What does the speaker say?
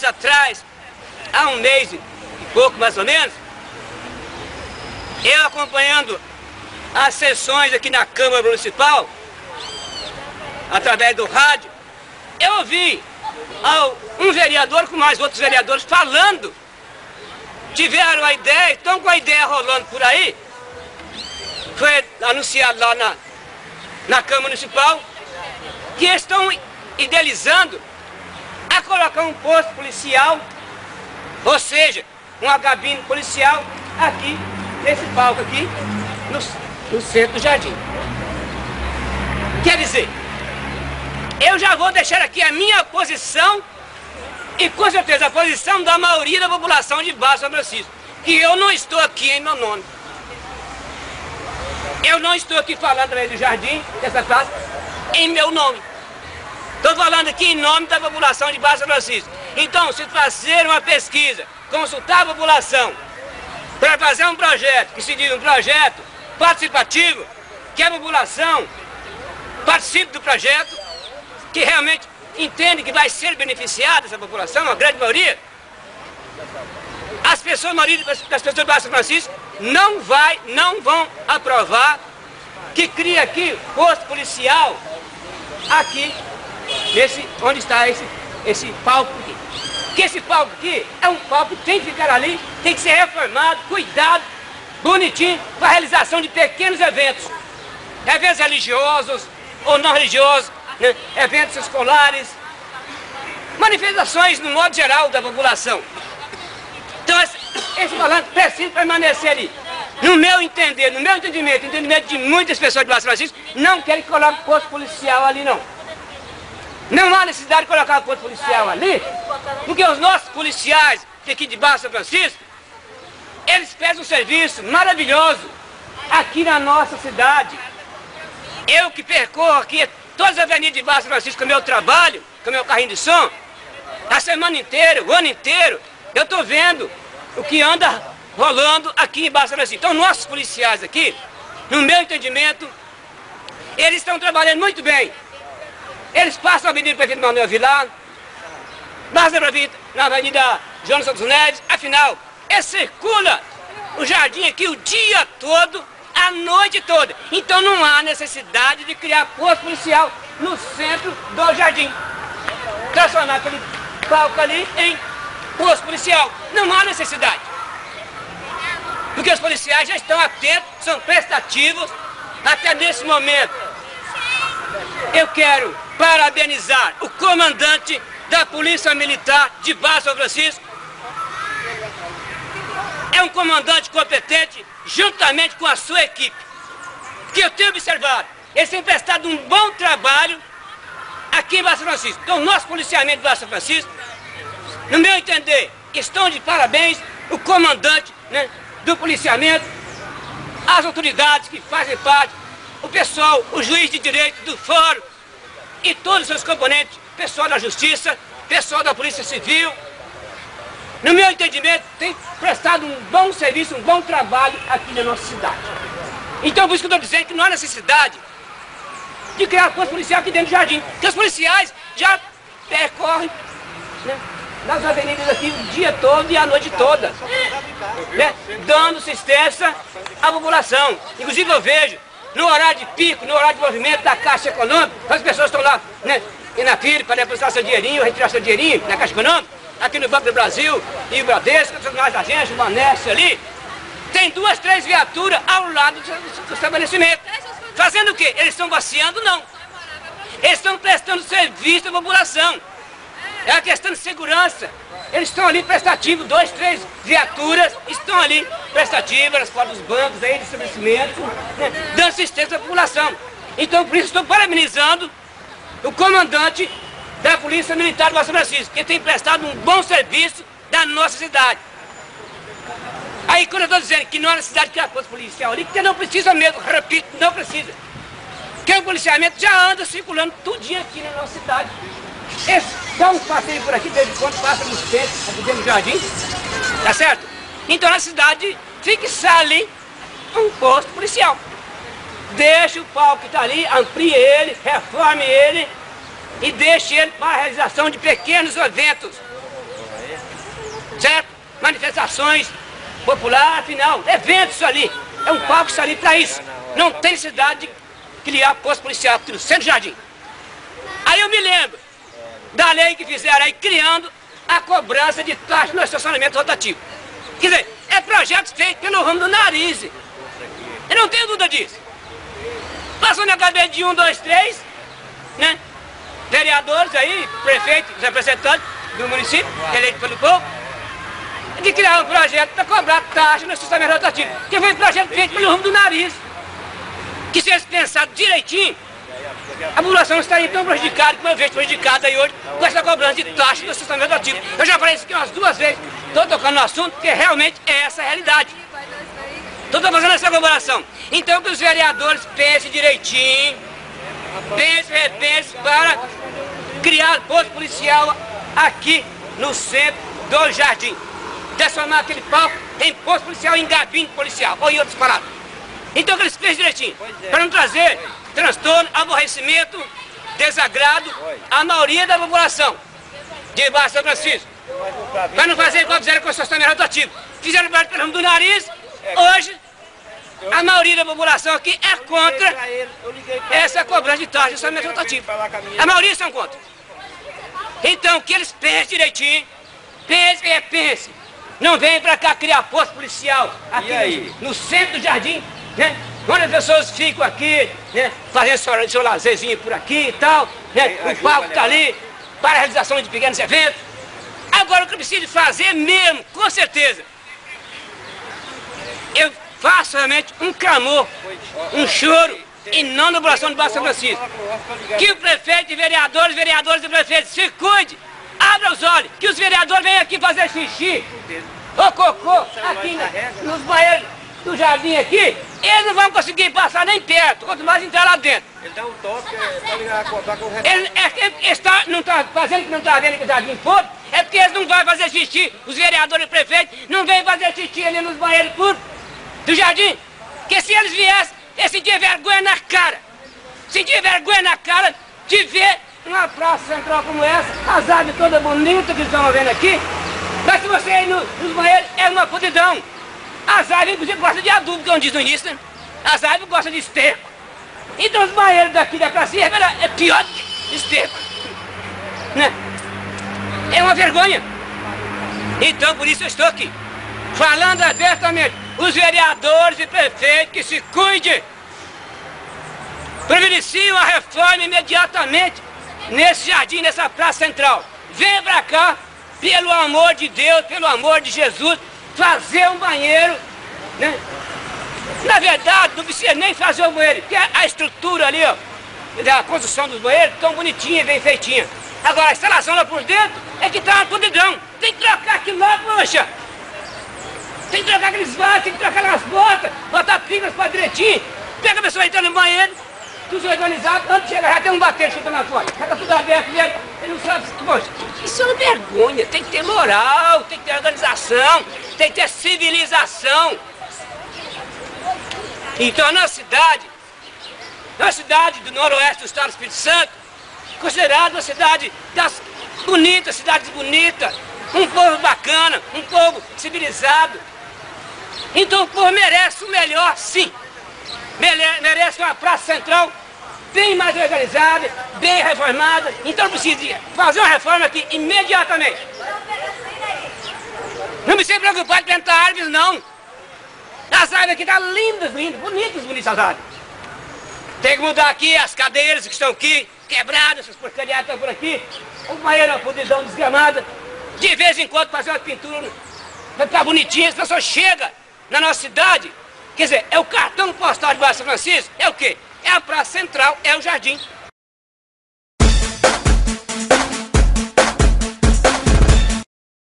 atrás, há um mês e pouco mais ou menos, eu acompanhando as sessões aqui na Câmara Municipal, através do rádio, eu ouvi um vereador com mais outros vereadores falando, tiveram a ideia, estão com a ideia rolando por aí, foi anunciado lá na Câmara Municipal, que estão idealizando a colocar um posto policial, ou seja, uma cabine policial aqui, nesse palco aqui, no centro do Jardim. Quer dizer, eu já vou deixar aqui a minha posição e com certeza a posição da maioria da população de Barra São Francisco, que eu não estou aqui em meu nome. Eu não estou aqui falando através do Jardim, dessa praça, em meu nome. Estou falando aqui em nome da população de Barra São Francisco. Então, se fazer uma pesquisa, consultar a população, para fazer um projeto, que se diz um projeto participativo, que a população participe do projeto, que realmente entende que vai ser beneficiada essa população, a grande maioria, as pessoas, a maioria das pessoas de Barra São Francisco não vão aprovar que cria aqui posto policial aqui, onde está esse palco aqui. Porque esse palco aqui é um palco que tem que ficar ali, tem que ser reformado, cuidado, bonitinho, para a realização de pequenos eventos. Eventos religiosos ou não religiosos, né? Eventos escolares, manifestações no modo geral da população. Então esse palanque precisa permanecer ali. No meu entender, no meu entendimento, entendimento de muitas pessoas de Barra São Francisco, não querem que coloque posto policial ali não. Não há necessidade de colocar posto policial ali, porque os nossos policiais aqui de Barra São Francisco, eles prestam um serviço maravilhoso aqui na nossa cidade. Eu que percorro aqui todas as avenidas de Barra São Francisco com o meu trabalho, com o meu carrinho de som, a semana inteira, o ano inteiro, eu estou vendo o que anda rolando aqui em Barra São Francisco. Então nossos policiais aqui, no meu entendimento, eles estão trabalhando muito bem. Eles passam a Avenida Prefeito Manuel Vilar, passam na Avenida João Santos Neves, afinal, circula o jardim aqui o dia todo, a noite toda. Então não há necessidade de criar posto policial no centro do jardim. Transformar aquele palco ali em posto policial. Não há necessidade. Porque os policiais já estão atentos, são prestativos até nesse momento. Eu quero parabenizar o comandante da Polícia Militar de Barra São Francisco. É um comandante competente, juntamente com a sua equipe, que eu tenho observado. Eles têm prestado um bom trabalho aqui em Barra São Francisco. Então, o nosso policiamento de Barra São Francisco, no meu entender, estão de parabéns o comandante, né, do policiamento, as autoridades que fazem parte, o pessoal, o juiz de direito do fórum e todos os seus componentes, pessoal da justiça, pessoal da polícia civil, no meu entendimento, tem prestado um bom serviço, um bom trabalho aqui na nossa cidade. Então, por isso que eu estou dizendo que não há necessidade de criar posto policial aqui dentro do jardim, porque os policiais já percorrem, né, nas avenidas aqui o dia todo e a noite toda, né, dando assistência à população. Inclusive eu vejo, no horário de pico, no horário de movimento da Caixa Econômica, as pessoas estão lá, né, na fila para depositar seu dinheirinho, retirar seu dinheirinho na Caixa Econômica, aqui no Banco do Brasil e o Bradesco, as mais agências, o Maneste ali, tem 2, 3 viaturas ao lado do estabelecimento. Fazendo o quê? Eles estão passeando? Não. Eles estão prestando serviço à população. É uma questão de segurança. Eles estão ali prestativos, 2, 3 viaturas estão ali prestativas, nas portas dos bancos, aí, de estabelecimento, né, dando assistência à população. Então, por isso, estou parabenizando o comandante da Polícia Militar de Barra São Francisco, que tem prestado um bom serviço da nossa cidade. Aí, quando eu estou dizendo que não há necessidade de criar posto policial ali, porque não precisa mesmo, repito, não precisa. Porque o policiamento já anda circulando tudinho aqui na nossa cidade. Eles dão um passeio por aqui, desde quando passa no centro, aqui dentro do jardim, tá certo? Então na cidade fixa ali um posto policial. Deixe o palco que está ali, amplie ele, reforme ele e deixe ele para a realização de pequenos eventos. certo? Manifestações populares, afinal, eventos ali. É um palco isso ali para isso. Não tem necessidade de criar posto policial aqui no centro do Jardim. Aí eu me lembro da lei que fizeram aí, criando a cobrança de taxa no estacionamento rotativo. Quer dizer, é projeto feito pelo ramo do nariz. Eu não tenho dúvida disso. Passou na cabeça de 1, 2, 3, né? Vereadores aí, prefeitos, representantes do município, eleitos pelo povo, de criar um projeto para cobrar taxa no estacionamento rotativo. Que foi um projeto feito pelo ramo do nariz. Que se eles pensarem direitinho, a população não estaria tão prejudicada como eu vejo prejudicada aí hoje com essa cobrança de taxa do estacionamento rotativo. Eu já falei isso aqui umas 2 vezes, estou tocando no assunto, porque realmente é essa a realidade. Estou fazendo essa comparação. Então que os vereadores pensem direitinho, repensem para criar posto policial aqui no centro do Jardim. Transformar aquele palco em posto policial, em gabinete policial, ou em outras palavras. Então que eles pensem direitinho, para não trazer transtorno, aborrecimento, desagrado à maioria da população de Barra São Francisco. Para não fazer igual fizeram com o estacionamento rotativo. Fizeram perto pelo ramo do nariz, hoje a maioria da população aqui é contra essa cobrança de taxa de estacionamento rotativo. A maioria são contra. Então que eles pensem direitinho, pensem e repensem. Não vem para cá criar posto policial aqui no centro do Jardim, né? Quando as pessoas ficam aqui, né, fazendo seu lazerzinho por aqui e tal, né, o palco está ali para a realização de pequenos eventos. Agora o que eu preciso fazer mesmo, com certeza, eu faço realmente um clamor, um choro, em nome da população de Barra São Francisco. Que o prefeito e vereadores e prefeitos se cuide, abra os olhos, que os vereadores venham aqui fazer xixi, ou cocô, aqui nos banheiros do jardim aqui, eles não vão conseguir passar nem perto, quanto mais entrar lá dentro. Ele dá um toque para ligar a contar com o resto. Ele não está fazendo que não está vendo que o jardim podre, é porque eles não vão fazer xixi, os vereadores e prefeitos não vêm fazer xixi ali nos banheiros públicos do jardim. Porque se eles viessem, eles sentiam vergonha na cara. Sentiam vergonha na cara de ver uma praça central como essa, as árvores todas bonitas que estão vendo aqui. Mas se você ir nos banheiros, é uma podridão. As árvores, inclusive, gostam de adubo, como diz no início, né? As árvores gostam de esterco. Então os banheiros daqui da Praça é pior do que esterco. Né? É uma vergonha. Então por isso eu estou aqui, falando abertamente, os vereadores e prefeitos que se cuidem. Providenciam a reforma imediatamente nesse jardim, nessa praça central. Venha pra cá, pelo amor de Deus, pelo amor de Jesus, fazer um banheiro, né? Na verdade, não precisa nem fazer o banheiro, porque a estrutura ali, ó, da construção dos banheiros, tão bonitinha, bem feitinha. Agora, a instalação lá por dentro é que tá uma podridão. Tem que trocar aquilo lá, poxa. Tem que trocar aqueles vasos, tem que trocar aquelas botas, botar pilas para direitinho. Pega a pessoa entrando no banheiro, tudo organizado, antes de chegar já tem um batente chutando lá fora. Já tá tudo aberto, ele não sabe, poxa, isso é uma vergonha, tem que ter moral, tem que ter organização, tem que ter civilização. Então a nossa cidade do noroeste do estado do Espírito Santo, considerada uma cidade das bonitas, cidades bonitas, um povo bacana, um povo civilizado. Então o povo merece o melhor, sim. Merece uma praça central bem mais organizada, bem reformada. Então precisa fazer uma reforma aqui imediatamente. Não me sei preocupar de plantar árvores, não. As árvores aqui estão lindas, bonitas as árvores. Tem que mudar aqui as cadeiras que estão aqui, quebradas, essas porcariadas estão por aqui. O banheiro é uma podridão desgramada. De vez em quando fazer uma pintura para ficar bonitinha, as pessoas chegam na nossa cidade. Quer dizer, é o cartão postal de Barra São Francisco, é o quê? É a praça central, é o jardim.